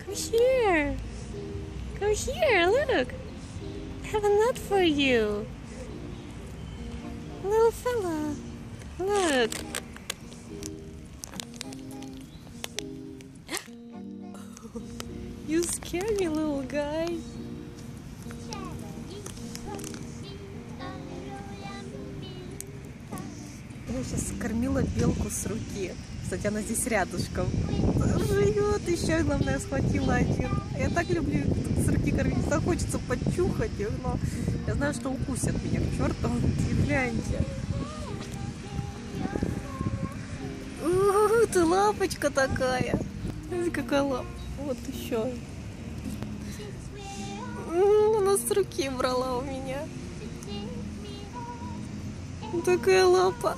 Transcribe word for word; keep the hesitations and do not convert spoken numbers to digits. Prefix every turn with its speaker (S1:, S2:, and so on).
S1: Come here. Come here, look. I have a nut for you. Little fella. Look. You scared me, little guy. Я сейчас кормила белку с руки. Кстати, она здесь рядышком живет. Еще, главное, схватила один. Я так люблю с руки кормить. Так хочется почухать их, но я знаю, что укусят меня к черту. И гляньте. Ух ты, лапочка такая. Смотрите, какая лапа. Вот еще. Она с руки брала у меня. Такая лапа.